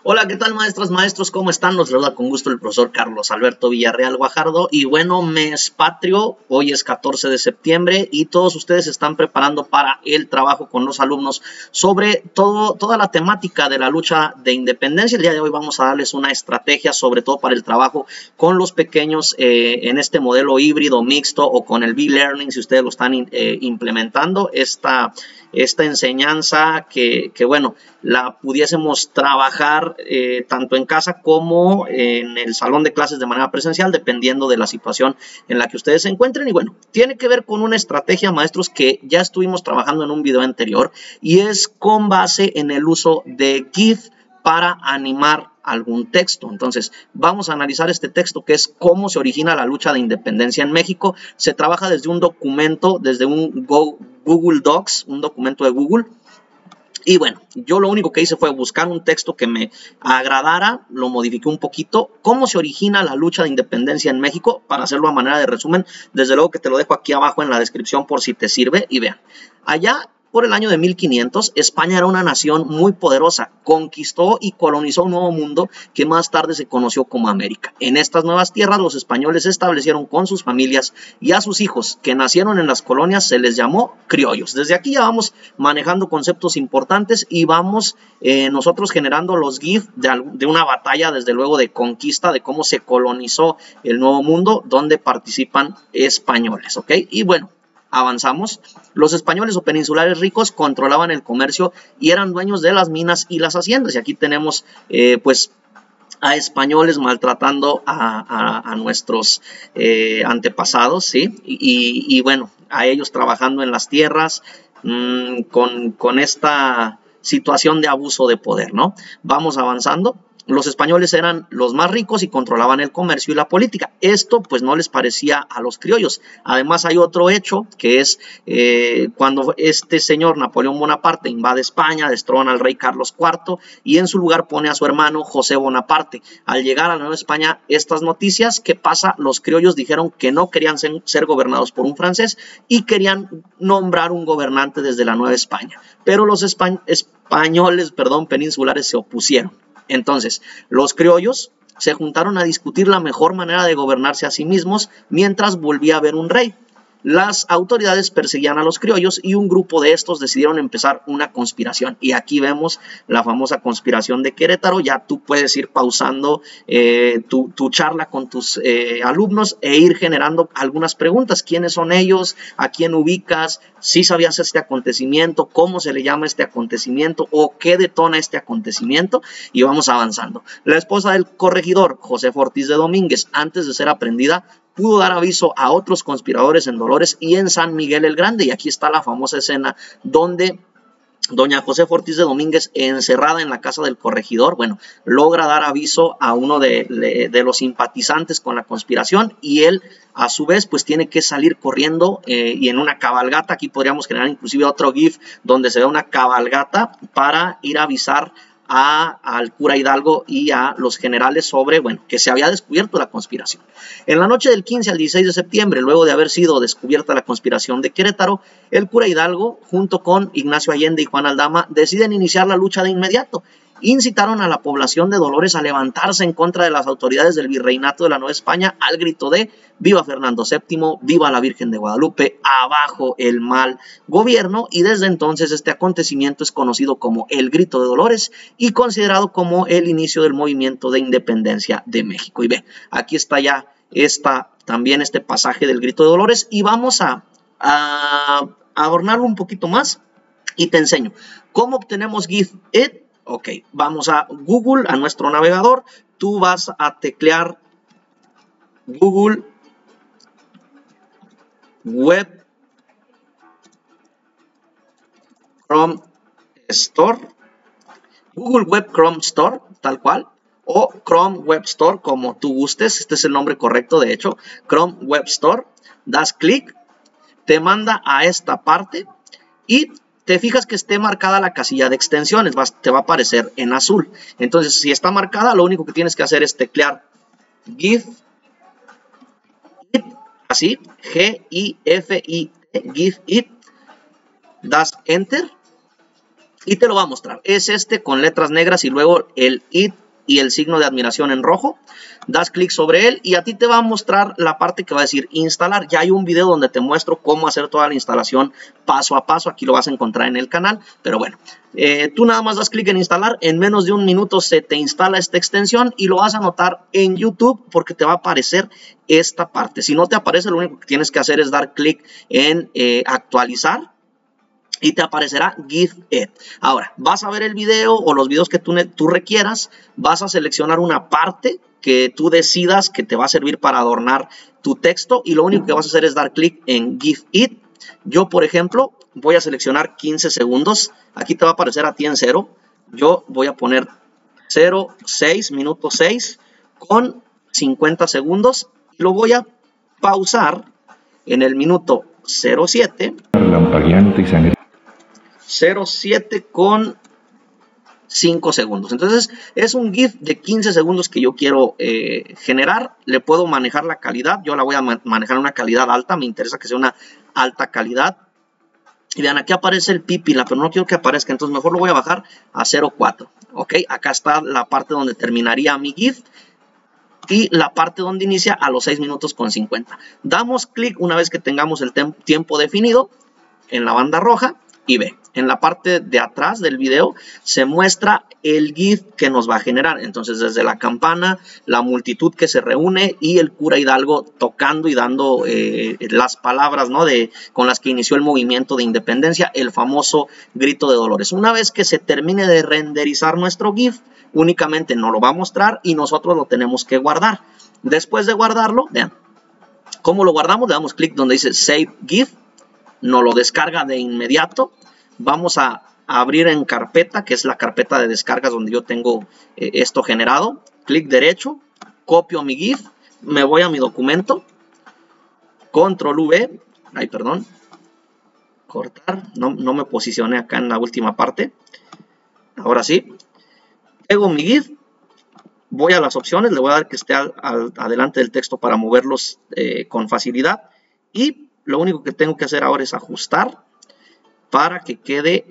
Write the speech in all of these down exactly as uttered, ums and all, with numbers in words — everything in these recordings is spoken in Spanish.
Hola, ¿qué tal, maestras, maestros? ¿Cómo están? Nos saluda con gusto el profesor Carlos Alberto Villarreal Guajardo. Y bueno, mes patrio, hoy es catorce de septiembre y todos ustedes se están preparando para el trabajo con los alumnos sobre todo, toda la temática de la lucha de independencia. El día de hoy vamos a darles una estrategia, sobre todo para el trabajo con los pequeños eh, en este modelo híbrido mixto o con el B-Learning, si ustedes lo están eh, implementando, esta, esta enseñanza que, que, bueno, la pudiésemos trabajar eh, tanto en casa como en el salón de clases de manera presencial, dependiendo de la situación en la que ustedes se encuentren. Y bueno, tiene que ver con una estrategia, maestros, que ya estuvimos trabajando en un video anterior y es con base en el uso de GIF para animar algún texto. Entonces, vamos a analizar este texto que es cómo se origina la lucha de independencia en México. Se trabaja desde un documento, desde un Google Docs, un documento de Google. Y bueno, yo lo único que hice fue buscar un texto que me agradara, lo modifiqué un poquito. ¿Cómo se origina la lucha de independencia en México? Para hacerlo a manera de resumen, desde luego que te lo dejo aquí abajo en la descripción por si te sirve. Y vean, allá por el año de mil quinientos, España era una nación muy poderosa, conquistó y colonizó un nuevo mundo que más tarde se conoció como América. En estas nuevas tierras, los españoles se establecieron con sus familias y a sus hijos que nacieron en las colonias se les llamó criollos. Desde aquí ya vamos manejando conceptos importantes y vamos eh, nosotros generando los GIF de, de una batalla, desde luego, de conquista, de cómo se colonizó el nuevo mundo, donde participan españoles, ¿ok? Y bueno, avanzamos. Los españoles o peninsulares ricos controlaban el comercio y eran dueños de las minas y las haciendas. Y aquí tenemos, eh, pues, a españoles maltratando a, a, a nuestros eh, antepasados, ¿sí? Y, y, y bueno, a ellos trabajando en las tierras mmm, con, con esta situación de abuso de poder, ¿no? Vamos avanzando. Los españoles eran los más ricos y controlaban el comercio y la política. Esto pues no les parecía a los criollos. Además hay otro hecho que es eh, cuando este señor Napoleón Bonaparte invade España, destrona al rey Carlos cuarto y en su lugar pone a su hermano José Bonaparte. Al llegar a la Nueva España, estas noticias, ¿qué pasa? Los criollos dijeron que no querían ser, ser gobernados por un francés y querían nombrar un gobernante desde la Nueva España. Pero los españ españoles, perdón, peninsulares se opusieron. Entonces, los criollos se juntaron a discutir la mejor manera de gobernarse a sí mismos mientras volvía a haber un rey. Las autoridades perseguían a los criollos y un grupo de estos decidieron empezar una conspiración. Y aquí vemos la famosa conspiración de Querétaro. Ya tú puedes ir pausando eh, tu, tu charla con tus eh, alumnos e ir generando algunas preguntas. ¿Quiénes son ellos? ¿A quién ubicas? ¿Sí sabías este acontecimiento? ¿Cómo se le llama este acontecimiento? ¿O qué detona este acontecimiento? Y vamos avanzando. La esposa del corregidor, Josefa Ortiz de Domínguez, antes de ser aprendida, pudo dar aviso a otros conspiradores en Dolores y en San Miguel el Grande. Y aquí está la famosa escena donde doña Josefa Ortiz de Domínguez, encerrada en la casa del corregidor, bueno, logra dar aviso a uno de, de, de los simpatizantes con la conspiración y él, a su vez, pues tiene que salir corriendo eh, y en una cabalgata. Aquí podríamos generar inclusive otro GIF donde se ve una cabalgata para ir a avisar A, al cura Hidalgo y a los generales sobre, bueno, que se había descubierto la conspiración. En la noche del quince al dieciséis de septiembre, luego de haber sido descubierta la conspiración de Querétaro, el cura Hidalgo, junto con Ignacio Allende y Juan Aldama, deciden iniciar la lucha de inmediato. Incitaron a la población de Dolores a levantarse en contra de las autoridades del virreinato de la Nueva España al grito de viva Fernando séptimo, viva la Virgen de Guadalupe, abajo el mal gobierno, y desde entonces este acontecimiento es conocido como el Grito de Dolores y considerado como el inicio del movimiento de independencia de México. Y ve, aquí está ya esta, también este pasaje del Grito de Dolores y vamos a, a adornarlo un poquito más y te enseño cómo obtenemos GIF. It Ok, vamos a Google, a nuestro navegador. Tú vas a teclear Google Web Chrome Store, Google Web Chrome Store, tal cual, o Chrome Web Store, como tú gustes. Este es el nombre correcto, de hecho, Chrome Web Store. Das clic, te manda a esta parte y te fijas que esté marcada la casilla de extensiones, vas, te va a aparecer en azul. Entonces, si está marcada, lo único que tienes que hacer es teclear GIF, it, así, G I F I T, GIF it, das Enter y te lo va a mostrar. Es este con letras negras y luego el it y el signo de admiración en rojo. Das clic sobre él y a ti te va a mostrar la parte que va a decir instalar. Ya hay un video donde te muestro cómo hacer toda la instalación paso a paso. Aquí lo vas a encontrar en el canal, pero bueno, eh, tú nada más das clic en instalar. En menos de un minuto se te instala esta extensión y lo vas a notar en YouTube porque te va a aparecer esta parte. Si no te aparece, lo único que tienes que hacer es dar clic en eh, actualizar y te aparecerá GIF Ed. Ahora, vas a ver el video o los videos que tú, tú requieras, vas a seleccionar una parte que tú decidas que te va a servir para adornar tu texto y lo único que vas a hacer es dar clic en GIF Ed. Yo, por ejemplo, voy a seleccionar quince segundos. Aquí te va a aparecer a ti en cero. Yo voy a poner cero, seis, minuto seis con cincuenta segundos. Y lo voy a pausar en el minuto cero siete. cero siete con cinco segundos. Entonces es un GIF de quince segundos que yo quiero eh, generar. Le puedo manejar la calidad. Yo la voy a manejar en una calidad alta. Me interesa que sea una alta calidad. Y vean, aquí aparece el pipila, pero no quiero que aparezca. Entonces mejor lo voy a bajar a cero punto cuatro. Ok, acá está la parte donde terminaría mi GIF. Y la parte donde inicia a los seis minutos con cincuenta. Damos clic una vez que tengamos el tiempo definido en la banda roja. Y ve, en la parte de atrás del video se muestra el GIF que nos va a generar. Entonces, desde la campana, la multitud que se reúne y el cura Hidalgo tocando y dando eh, las palabras, ¿no?, de, con las que inició el movimiento de independencia, el famoso grito de Dolores. Una vez que se termine de renderizar nuestro GIF, únicamente nos lo va a mostrar y nosotros lo tenemos que guardar. Después de guardarlo, vean, ¿cómo lo guardamos? Le damos clic donde dice Save GIF. Nos lo descarga de inmediato. Vamos a abrir en carpeta, que es la carpeta de descargas donde yo tengo eh, esto generado. Clic derecho, copio mi GIF, me voy a mi documento, control V, ay perdón, cortar, no, no me posicioné acá en la última parte. Ahora sí, pego mi GIF, voy a las opciones, le voy a dar que esté al, al, adelante del texto para moverlos eh, con facilidad y lo único que tengo que hacer ahora es ajustar para que quede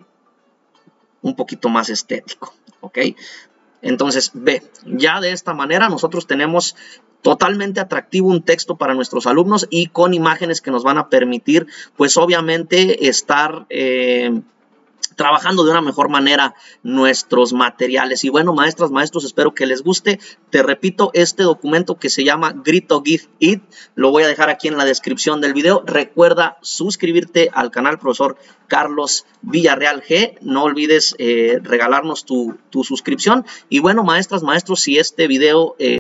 un poquito más estético, ¿ok? Entonces, ve, ya de esta manera nosotros tenemos totalmente atractivo un texto para nuestros alumnos y con imágenes que nos van a permitir, pues obviamente, estar eh, trabajando de una mejor manera nuestros materiales. Y bueno, maestras, maestros, espero que les guste. Te repito, este documento que se llama Grito GIF Ed, lo voy a dejar aquí en la descripción del video. Recuerda suscribirte al canal Profesor Carlos Villarreal G. No olvides eh, regalarnos tu, tu suscripción. Y bueno, maestras, maestros, si este video... Eh,